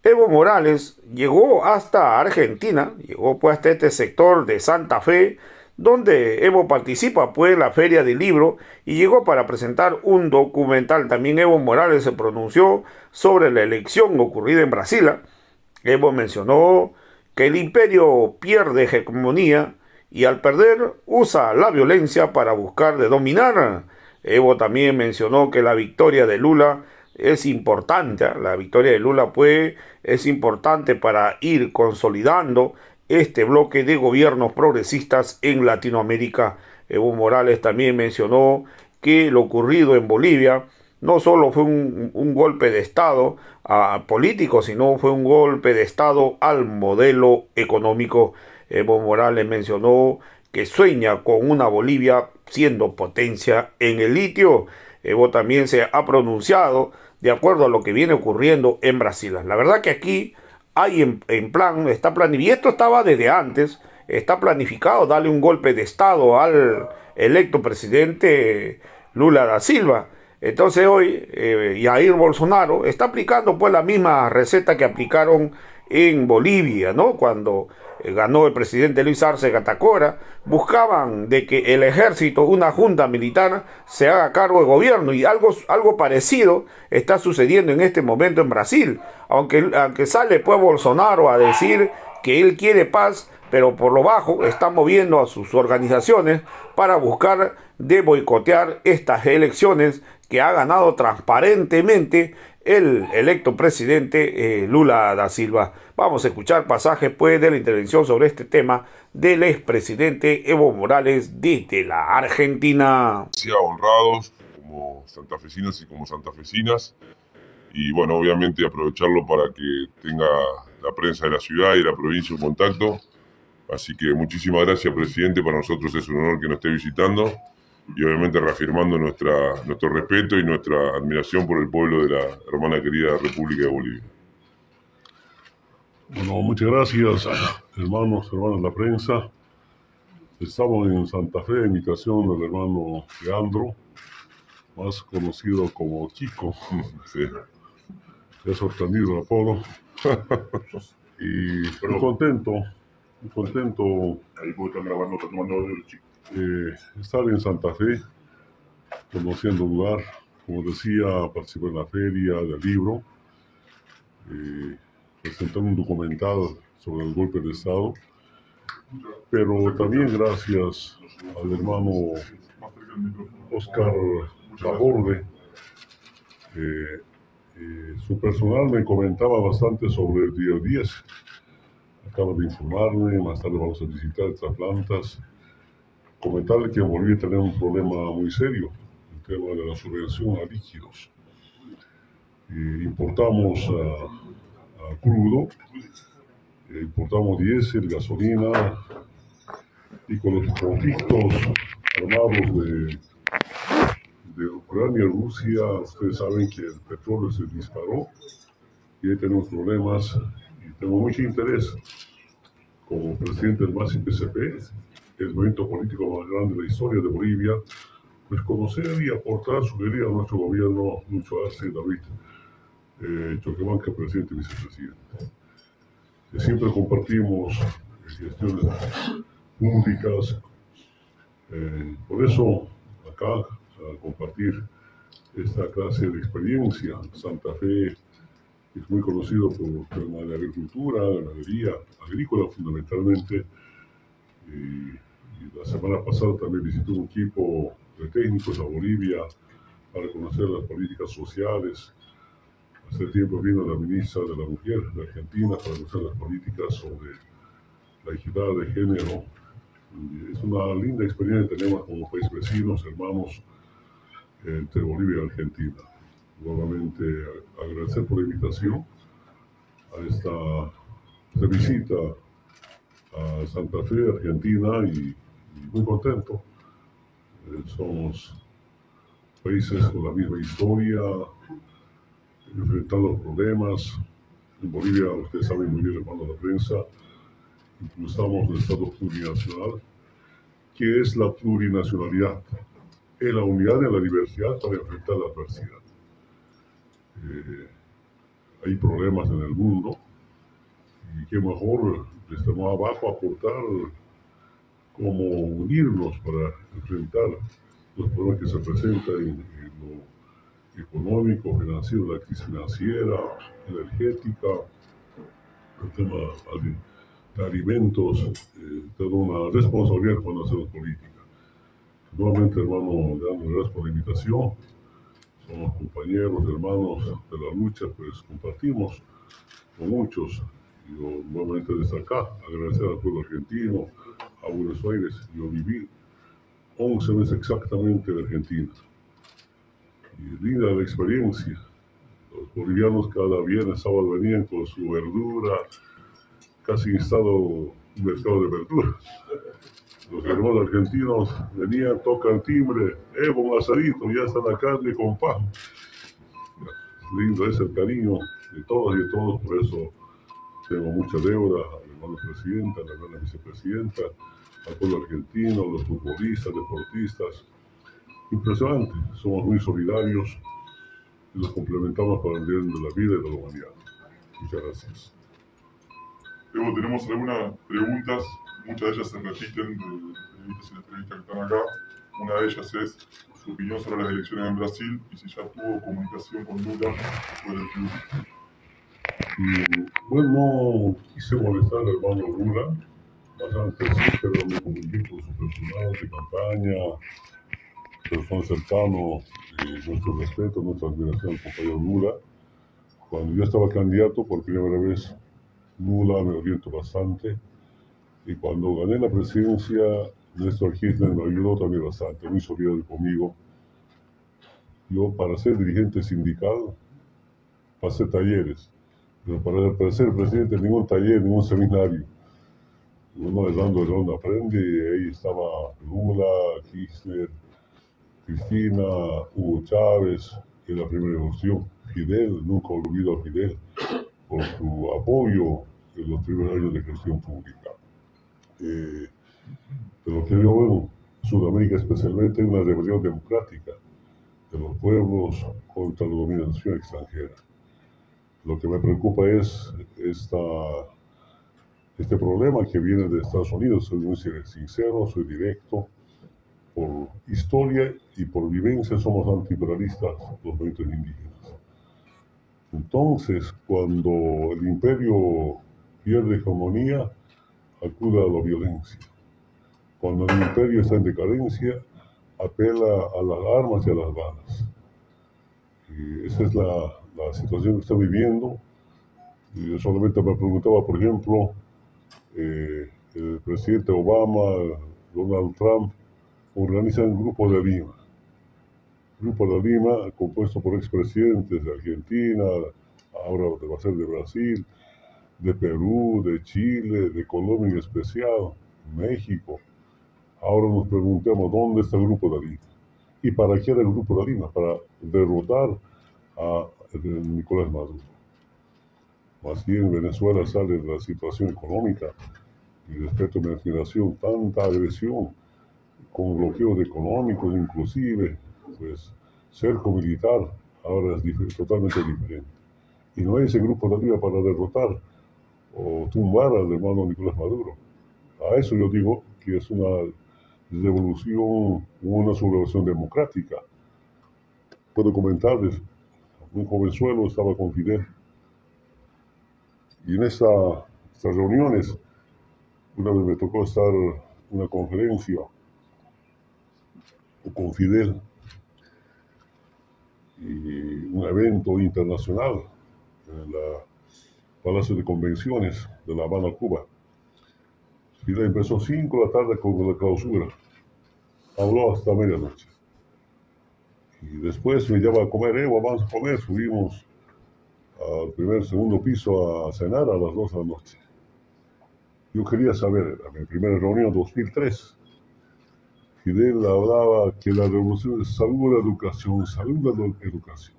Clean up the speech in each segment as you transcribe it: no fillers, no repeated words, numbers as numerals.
Evo Morales llegó hasta Argentina, llegó pues hasta este sector de Santa Fe, donde Evo participa pues en la Feria del Libro y llegó para presentar un documental. También Evo Morales se pronunció sobre la elección ocurrida en Brasil. Evo mencionó que el imperio pierde hegemonía y al perder usa la violencia para buscar de dominar. Evo también mencionó que la victoria de Lula es importante, la victoria de Lula pues es importante para ir consolidando este bloque de gobiernos progresistas en Latinoamérica. Evo Morales también mencionó que lo ocurrido en Bolivia no solo fue un golpe de Estado político, sino fue un golpe de Estado al modelo económico. Evo Morales mencionó que sueña con una Bolivia siendo potencia en el litio. Evo también se ha pronunciado de acuerdo a lo que viene ocurriendo en Brasil. La verdad que aquí hay en plan, está planificado, y esto estaba desde antes, está planificado darle un golpe de Estado al electo presidente Lula da Silva. Entonces hoy Jair Bolsonaro está aplicando pues la misma receta que aplicaron en Bolivia, ¿no? Cuando ganó el presidente Luis Arce Catacora, buscaban de que el ejército, una junta militar, se haga cargo del gobierno, y algo parecido está sucediendo en este momento en Brasil, aunque sale pues Bolsonaro a decir que él quiere paz, pero por lo bajo está moviendo a sus organizaciones para buscar de boicotear estas elecciones que ha ganado transparentemente el electo presidente Lula da Silva. Vamos a escuchar pasajes pues de la intervención sobre este tema del expresidente Evo Morales desde la Argentina. Honrados como santafesinos y como santafesinas, y bueno, obviamente aprovecharlo para que tenga la prensa de la ciudad y la provincia un contacto. Así que muchísimas gracias, presidente. Para nosotros es un honor que nos esté visitando y obviamente reafirmando nuestro respeto y nuestra admiración por el pueblo de la hermana querida República de Bolivia. Bueno, muchas gracias, hermanos, hermanas de la prensa. Estamos en Santa Fe, en invitación del hermano Leandro, más conocido como Chico. Sí. Es sorprendido el apodo. Y muy contento estar en Santa Fe, conociendo el lugar. Como decía, participé en la feria del libro, presentando un documental sobre el golpe de Estado, pero también gracias al hermano Oscar Laborde. Su personal me comentaba bastante sobre el día 10. Acaba de informarme, más tarde vamos a visitar estas plantas. Comentarle que en Bolivia tenemos un problema muy serio, el tema de la subvención a líquidos. Importamos a crudo, importamos diésel, gasolina, y con los conflictos armados de Ucrania y Rusia, ustedes saben que el petróleo se disparó y ahí tenemos problemas, y tengo mucho interés como presidente del MAS y PCP, el movimiento político más grande de la historia de Bolivia, pues conocer y aportar, sugerir a nuestro gobierno, Lucho Arce y David Choquehuanca, presidente y vicepresidente. Siempre compartimos gestiones públicas, por eso acá a compartir esta clase de experiencia. Santa Fe es muy conocido por el tema de agricultura, ganadería, agrícola fundamentalmente. Y la semana pasada también visité un equipo de técnicos a Bolivia para conocer las políticas sociales. Hace tiempo vino la ministra de la Mujer de Argentina para conocer las políticas sobre la equidad de género. Y es una linda experiencia que tenemos como país vecinos, hermanos, entre Bolivia y Argentina. Nuevamente agradecer por la invitación a esta visita a Santa Fe, Argentina, y muy contento. Somos países con la misma historia, enfrentando problemas. En Bolivia, ustedes saben muy bien, hermano de la prensa, impulsamos el Estado plurinacional. ¿Qué es la plurinacionalidad? Es la unidad y la diversidad para enfrentar la adversidad. hay problemas en el mundo y qué mejor desde más abajo aportar cómo unirnos para enfrentar los problemas que se presentan en lo económico, financiero, la crisis financiera, energética, el tema de alimentos, toda una responsabilidad cuando hacemos política. Nuevamente, hermano, dando gracias por la invitación. Somos compañeros, hermanos de la lucha, pues compartimos con muchos. Yo nuevamente desde acá agradecer al pueblo argentino, a Buenos Aires. Yo viví 11 meses exactamente en Argentina. Y linda la experiencia. Los bolivianos cada viernes, sábado venían con su verdura, casi instalado un mercado de verduras. Los hermanos argentinos venían, tocan timbre, un asadito, ya está la carne con pan. Lindo es el cariño de todas y de todos, por eso tengo mucha deuda al hermano presidente, a la hermana vicepresidenta, al pueblo argentino, a los futbolistas, deportistas. Impresionante, somos muy solidarios y los complementamos para el bien de la vida y de la humanidad. Muchas gracias. Luego tenemos algunas preguntas, muchas de ellas se repiten de periodistas y periodistas que están acá. Una de ellas es su opinión sobre las elecciones en Brasil y si ya tuvo comunicación con Lula sobre el club. Bueno, no quise molestar al hermano Lula, bastante sí, pero me comuniqué con su personal de campaña, persona cercano, nuestro respeto, nuestra admiración al compañero Lula. Cuando yo estaba candidato por primera vez, Lula me orientó bastante, y cuando gané la presidencia, Néstor Kirchner me ayudó también bastante, muy solidario conmigo. Yo, para ser dirigente sindical, pasé talleres, pero para ser presidente, ningún taller, ningún seminario. Uno es dando donde aprende, y ahí estaba Lula, Kirchner, Cristina, Hugo Chávez, en la primera evolución, Fidel, nunca olvido a Fidel, por su apoyo en los primeros años de gestión pública. Pero que yo veo en Sudamérica especialmente una rebelión democrática de los pueblos contra la dominación extranjera. Lo que me preocupa es este problema que viene de Estados Unidos. Soy muy sincero, soy directo. Por historia y por vivencia somos antiimperialistas los movimientos indígenas. Entonces, cuando el imperio pierde hegemonía, acude a la violencia. Cuando el imperio está en decadencia, apela a las armas y a las balas. Y esa es la situación que está viviendo. Y yo solamente me preguntaba, por ejemplo, el presidente Obama, Donald Trump, organizan un grupo de Lima. Grupo de Lima compuesto por expresidentes de Argentina, ahora va a ser de Brasil, de Perú, de Chile, de Colombia en especial, México. Ahora nos preguntamos dónde está el Grupo de Lima. ¿Y para qué era el Grupo de Lima? Para derrotar a Nicolás Maduro. Más bien Venezuela sale de la situación económica y respecto a mi admiración, tanta agresión con bloqueos económicos inclusive, pues cerco militar ahora es totalmente diferente. Y no hay ese Grupo de Lima para derrotar o tumbar al hermano Nicolás Maduro. A eso yo digo que es una revolución, una sublevación democrática. Puedo comentarles, un jovenzuelo estaba con Fidel, y en estas reuniones, una vez me tocó estar en una conferencia con Fidel, y un evento internacional en el Palacio de Convenciones de La Habana, Cuba. Fidel empezó 5 de la tarde con la clausura, habló hasta medianoche. Y después me lleva a comer, vamos a comer, subimos al segundo piso a cenar a las 2 de la noche. Yo quería saber, en mi primera reunión 2003, Fidel hablaba que la revolución es salud a la educación, salud a la educación.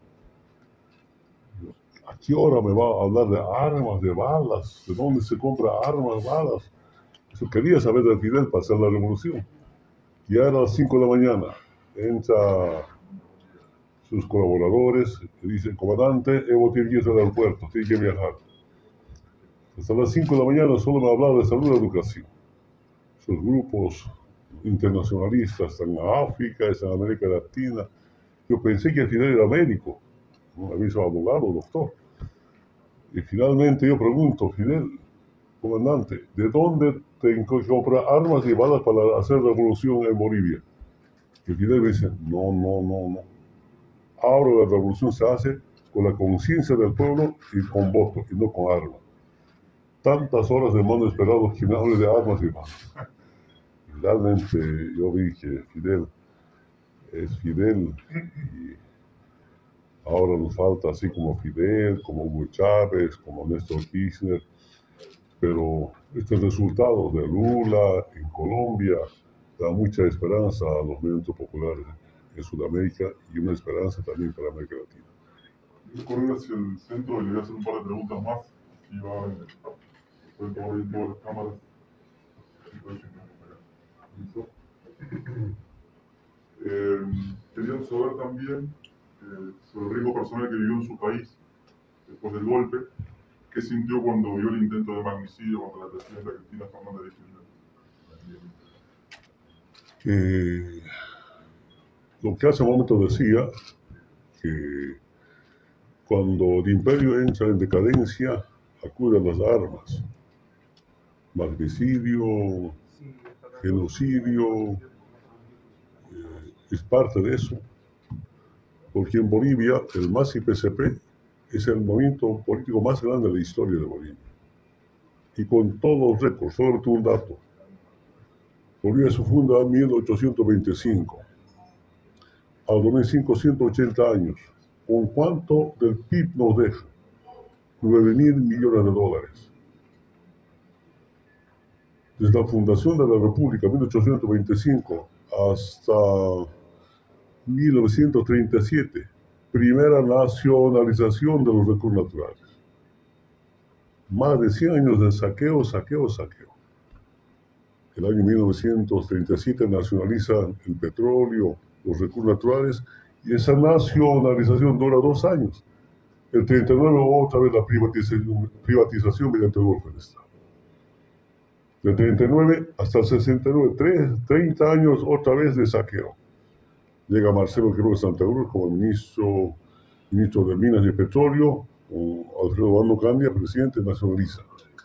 ¿A qué hora me va a hablar de armas, de balas? ¿De dónde se compra armas, balas? Yo quería saber de Fidel para hacer la revolución. Ya era las 5 de la mañana, entra sus colaboradores, le dicen, comandante, Evo tiene que ir al aeropuerto, tiene que viajar. Hasta las 5 de la mañana solo me hablaba de salud y educación. Sus grupos internacionalistas están en África, están en América Latina. Yo pensé que Fidel era médico, ¿no? Había sido abogado, doctor. Y finalmente yo pregunto, Fidel, comandante, ¿de dónde te compra armas y balas para hacer revolución en Bolivia? Y Fidel me dice, no. Ahora la revolución se hace con la conciencia del pueblo y con voto, y no con armas. Tantas horas de mando esperado que me hable de armas y balas. Realmente yo vi que Fidel es Fidel y ahora nos falta así como Fidel, como Hugo Chávez, como Néstor Kirchner, pero este resultado de Lula en Colombia da mucha esperanza a los movimientos populares en Sudamérica y una esperanza también para América Latina. Voy a correr hacia el centro y le voy a hacer un par de preguntas más. Aquí va, pueden tomar bien todas las cámaras. ¿Listo? Querían saber también sobre el riesgo personal que vivió en su país después del golpe. ¿Qué sintió cuando vio el intento de magnicidio contra la presidenta Cristina Fernández de Kirchner? Lo que hace un momento decía, que cuando el imperio entra en decadencia, acuden las armas. Magnicidio, genocidio, es parte de eso. Porque en Bolivia el MAS-IPCP es el movimiento político más grande de la historia de Bolivia. Y con todos los récords, solamente un dato. Bolivia se funda en 1825. Al 2005, 180 años. ¿Con cuánto del PIB nos deja? 9.000 millones de dólares. Desde la fundación de la República, 1825, hasta 1937, primera nacionalización de los recursos naturales. Más de 100 años de saqueo. El año 1937 nacionaliza el petróleo, los recursos naturales, y esa nacionalización dura 2 años. El 39 otra vez la privatización mediante el golpe de Estado. Del 39 hasta el 69, 30 años otra vez de saqueo. Llega Marcelo Quiroga Santa Cruz como ministro de Minas y Petróleo, Alfredo Bando Candia, presidente, nacionaliza.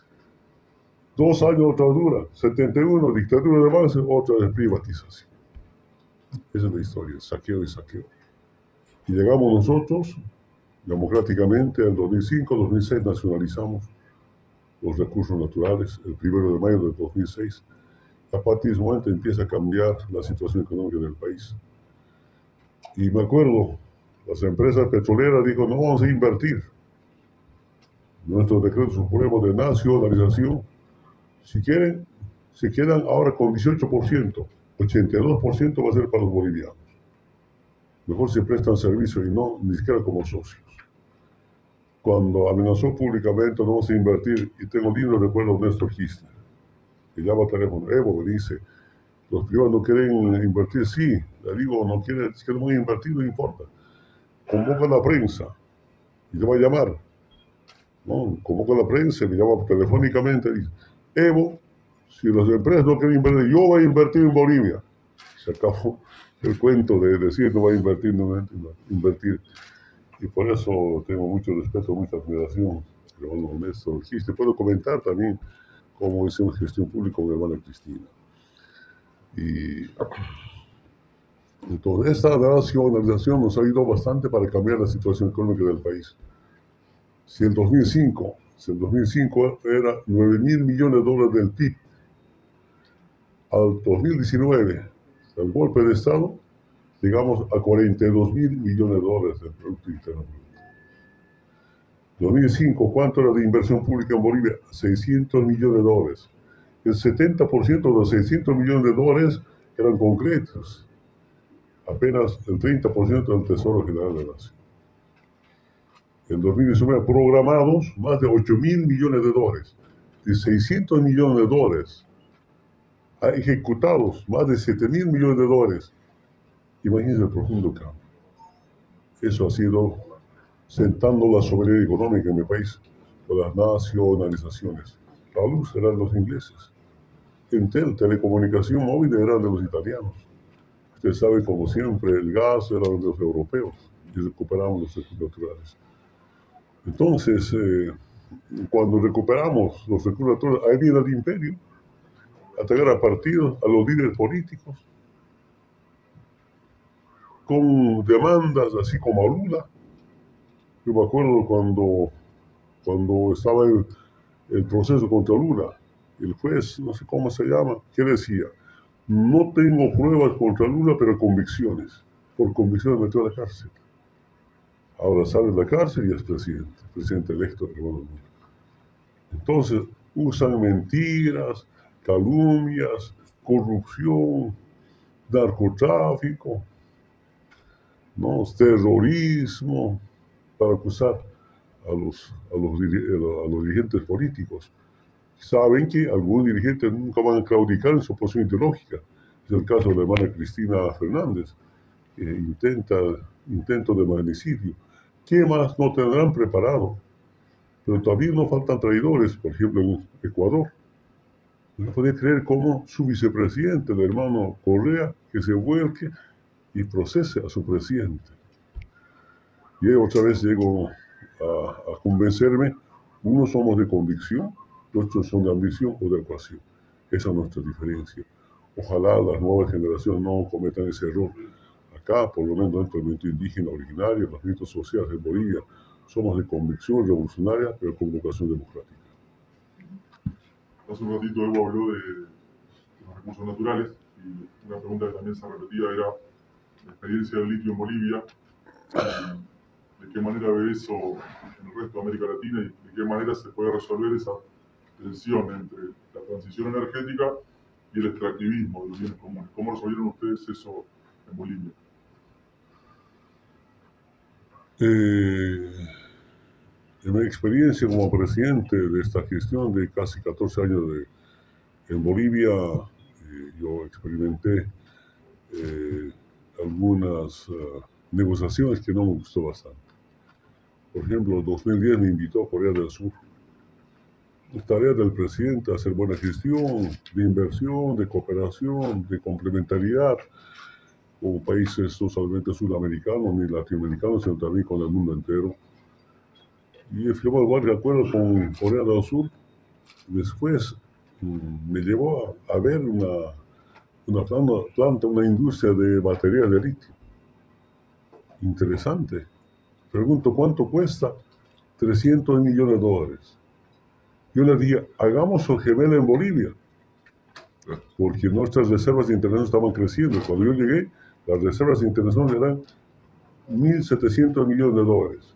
2 años otra dura, 71, dictadura de base, otra vez privatización. Esa es la historia, saqueo y saqueo. Y llegamos nosotros, democráticamente, en 2005, 2006 nacionalizamos los recursos naturales, el 1 de mayo de 2006. A partir de ese momento empieza a cambiar la situación económica del país. Y me acuerdo, las empresas petroleras dijo, no vamos a invertir. Nuestro decreto supremo de nacionalización, si quieren, se quedan ahora con 18%, 82% va a ser para los bolivianos. Mejor se prestan servicio y no ni siquiera como socios. Cuando amenazó públicamente, no vamos a invertir, y tengo lindo recuerdo de Néstor Kirchner, que llama al teléfono, Evo, me dice, los privados no quieren invertir, sí, le digo, no quieren, es que no van a invertir, no importa. Convoca a la prensa y te va a llamar. ¿No? Convoca a la prensa, me llama telefónicamente y dice, Evo, si las empresas no quieren invertir, yo voy a invertir en Bolivia. Se acabó el cuento de decir no va a invertir, no va a invertir. Y por eso tengo mucho respeto, mucha admiración. Pero bueno, Néstor Kirchner, puedo comentar también cómo hicimos gestión pública con mi hermana Cristina. Y entonces esta nacionalización nos ha ayudado bastante para cambiar la situación económica del país. Si el 2005 era 9.000 millones de dólares del PIB, al 2019, el golpe de Estado, llegamos a 42.000 millones de dólares del Producto Interno Bruto. 2005, ¿cuánto era de inversión pública en Bolivia? 600 millones de dólares. El 70% de los 600 millones de dólares eran concretos. Apenas el 30% del Tesoro General de la Nación. En 2019 programados más de 8.000 millones de dólares. De 600 millones de dólares ejecutados más de 7.000 millones de dólares. Imagínense el profundo cambio. Eso ha sido sentando la soberanía económica en mi país por las nacionalizaciones. La luz era de los ingleses. Entel, telecomunicación móvil, era de los italianos. Usted sabe, como siempre, el gas era de los europeos y recuperamos los recursos naturales. Entonces, cuando recuperamos los recursos naturales, ahí viene el imperio, atacar a partidos, a los líderes políticos, con demandas así como a Lula. Yo me acuerdo cuando estaba el proceso contra Lula, el juez, no sé cómo se llama, que decía, no tengo pruebas contra Lula, pero convicciones. Por convicciones metió a la cárcel. Ahora sale de la cárcel y es presidente electo del mundo. Entonces usan mentiras, calumnias, corrupción, narcotráfico, ¿no? Terrorismo, para acusar a los dirigentes políticos. Saben que algunos dirigentes nunca van a claudicar en su posición ideológica. Es el caso de la hermana Cristina Fernández, que intento de magnicidio. ¿Qué más no tendrán preparado? Pero todavía no faltan traidores, por ejemplo, en Ecuador. No podía creer cómo su vicepresidente, el hermano Correa, que se vuelque y procese a su presidente. Y otra vez llego a convencerme, unos somos de convicción, los otros son de ambición o de ecuación. Esa es nuestra diferencia. Ojalá las nuevas generaciones no cometan ese error. Acá, por lo menos dentro del movimiento indígena originario, los movimientos sociales de Bolivia, somos de convicción revolucionaria, pero con vocación democrática. Hace un ratito Evo habló de los recursos naturales y una pregunta que también se repetía era la experiencia del litio en Bolivia. ¿De qué manera ve eso en el resto de América Latina y de qué manera se puede resolver esa tensión entre la transición energética y el extractivismo de los bienes comunes? ¿Cómo resolvieron ustedes eso en Bolivia? En mi experiencia como presidente de esta gestión de casi 14 años en Bolivia, yo experimenté algunas negociaciones que no me gustó bastante. Por ejemplo, en 2010 me invitó a Corea del Sur. La tarea del presidente hacer buena gestión, de inversión, de cooperación, de complementariedad con países no solamente sudamericanos ni latinoamericanos, sino también con el mundo entero. Y firmó varios acuerdos con Corea del Sur. Después me llevó a ver una planta, una industria de baterías de litio. Interesante. Pregunto, ¿cuánto cuesta? $300 millones. Yo le dije, hagamos un gemelo en Bolivia, porque nuestras reservas internacionales estaban creciendo. Cuando yo llegué, las reservas internacionales eran $1.700 millones.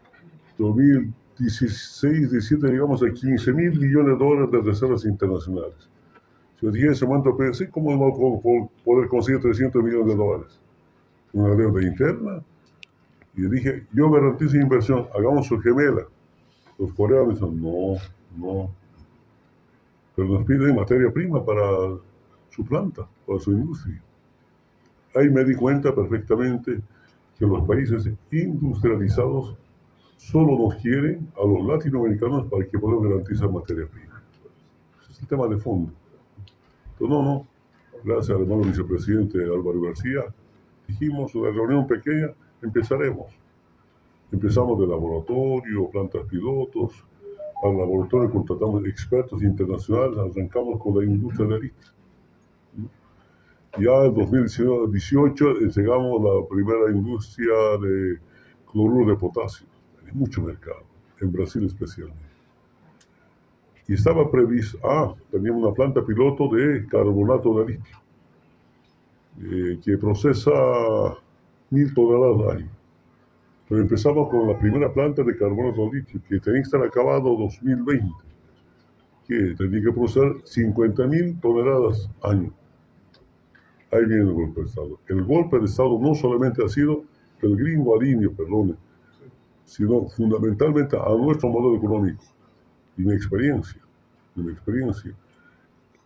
2016, 17 llegamos a $15.000 millones de reservas internacionales. Yo dije en ese momento, pensé, ¿cómo no poder conseguir $300 millones? Una deuda interna. Y dije, yo garantizo inversión, hagamos su gemela. Los coreanos dicen, no. Pero nos piden materia prima para su planta, para su industria. Ahí me di cuenta perfectamente que los países industrializados solo nos quieren a los latinoamericanos para que podamos garantizar materia prima. Ese es el tema de fondo. Pero no. Gracias al hermano vicepresidente Álvaro García, dijimos, una reunión pequeña, empezamos de laboratorio, plantas pilotos. Al laboratorio contratamos expertos internacionales, arrancamos con la industria de litio. Ya en 2018 llegamos a la primera industria de cloruro de potasio. Hay mucho mercado, en Brasil especialmente. Y estaba previsto, teníamos una planta piloto de carbonato de litio, que procesa 1.000 toneladas al año. Pero empezamos con la primera planta de carbonato de litio, que tenía que estar acabado en 2020, que tenía que procesar 50.000 toneladas al año. Ahí viene el golpe de Estado. El golpe de Estado no solamente ha sido el gringo alineo, sino fundamentalmente a nuestro modelo económico y mi experiencia.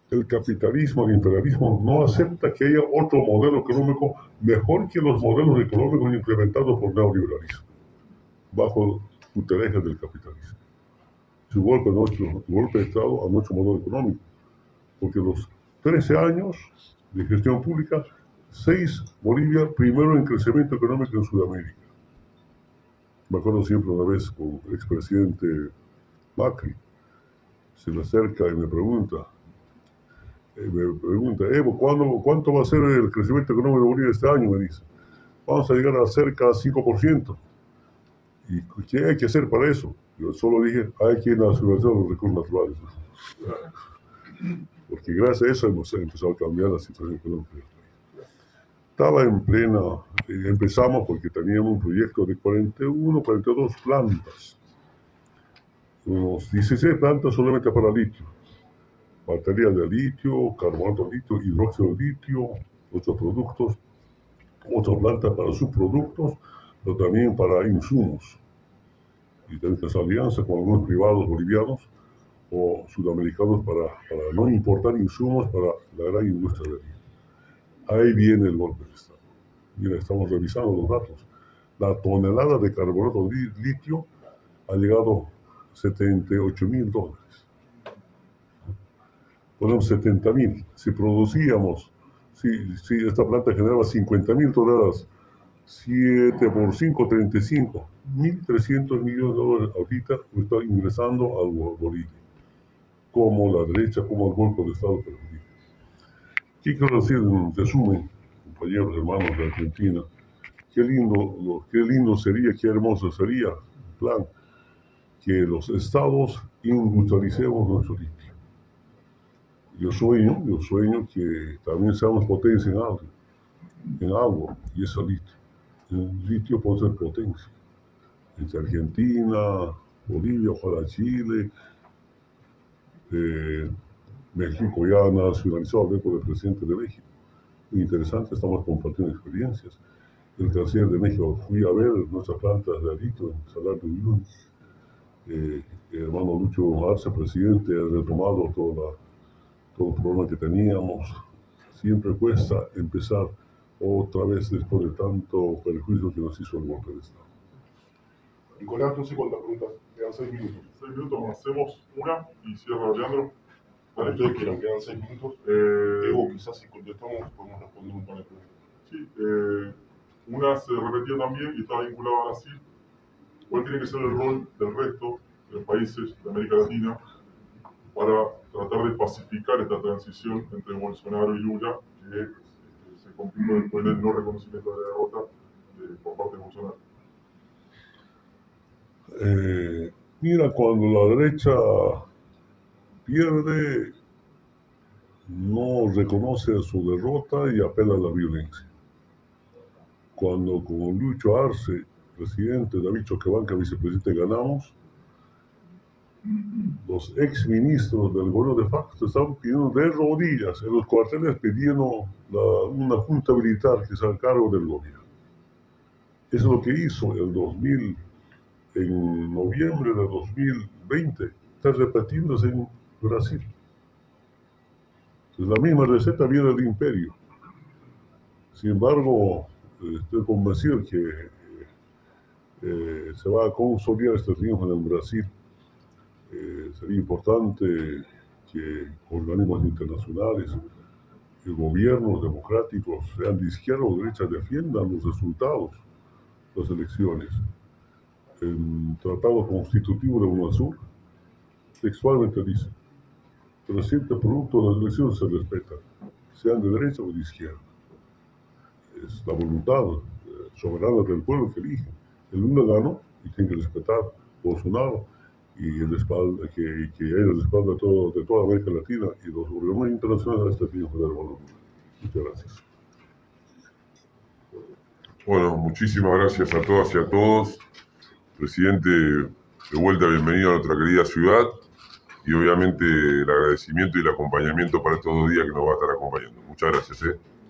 el capitalismo, el imperialismo, no acepta que haya otro modelo económico mejor que los modelos económicos implementados por el neoliberalismo, bajo tutelaje del capitalismo. Es igual que nuestro golpe de Estado a nuestro modelo económico, porque los 13 años de gestión pública, 6 Bolivia primero en crecimiento económico en Sudamérica. Me acuerdo siempre una vez con el expresidente Macri, se me acerca y me pregunta, Evo, ¿cuánto va a ser el crecimiento económico de Bolivia este año? Me dice, vamos a llegar a cerca de 5%. ¿Y qué hay que hacer para eso? Yo solo dije, hay que nacionalizar los recursos naturales. Porque gracias a eso hemos empezado a cambiar la situación económica del país. Estaba en plena, empezamos porque teníamos un proyecto de 42 plantas. Unos 16 plantas solamente para litio. Batería de litio, carbonato de litio, hidróxido de litio, otros productos, otras plantas para subproductos, pero también para insumos. Y tenemos alianzas con algunos privados bolivianos o sudamericanos para no importar insumos para la gran industria de litio. Ahí viene el golpe de Estado. Mira, estamos revisando los datos. La tonelada de carbonato de litio ha llegado a $78.000. Ponemos 70.000. Si producíamos, si esta planta generaba 50.000 toneladas, 7 por 5, 35, 1.300 millones de dólares ahorita está ingresando al Bolivia, como la derecha, como el golpe de Estado perjudica. ¿Qué quiero decir en resumen, compañeros, hermanos de Argentina? Qué lindo sería, qué hermoso sería, en plan, que los estados industrialicemos nuestro litio. Yo sueño que también seamos potencia en agua, y eso litio. El litio puede ser potencia. Entre Argentina, Bolivia, ojalá Chile, México ya nacionalizado hablé con el presidente de México. Muy interesante, estamos compartiendo experiencias. El canciller de México, fui a ver nuestras plantas de litio en Salar de Uyuni. El hermano Lucho Arce, presidente, ha retomado todo el problema que teníamos. Siempre cuesta empezar otra vez después de tanto perjuicio que nos hizo el golpe de Estado. Nicolás, entonces, ¿cuántas preguntas? Quedan 6 minutos. 6 minutos, hacemos una y cierra Leandro. Vale, ustedes quieran, quedan 6 minutos. Diego, Quizás si contestamos podemos responder un par de preguntas. Sí, una se repetía también y estaba vinculada a Brasil. ¿Cuál tiene que ser el rol del resto de los países de América Latina para tratar de pacificar esta transición entre Bolsonaro y Lula, que se complicó después del no reconocimiento de la derrota por parte de Bolsonaro? Mira, cuando la derecha pierde, no reconoce su derrota y apela a la violencia. Cuando con Lucho Arce, presidente, David Choquebanca, vicepresidente, ganamos, los exministros del gobierno de facto estaban pidiendo de rodillas en los cuarteles pidiendo una junta militar que sea a cargo del gobierno. Eso es lo que hizo en noviembre de 2020. Está repitiéndose en Brasil. Entonces, la misma receta viene del imperio. Sin embargo, estoy convencido que se va a consolidar este triunfo en Brasil. Sería importante que organismos internacionales, gobiernos democráticos, sean de izquierda o derecha, defiendan los resultados de las elecciones. El Tratado Constitutivo de UNASUR textualmente dice: el reciente producto de las elecciones se respeta, sean de derecha o de izquierda. Es la voluntad soberana del pueblo que elige. El Lula ganó y tiene que respetar Bolsonaro y el respaldo, que hay el respaldo de toda América Latina y los organismos internacionales a este triunfo del Lula. Muchas gracias. Bueno, muchísimas gracias a todas y a todos. Presidente, de vuelta, bienvenido a nuestra querida ciudad y obviamente el agradecimiento y el acompañamiento para estos 2 días que nos va a estar acompañando. Muchas gracias.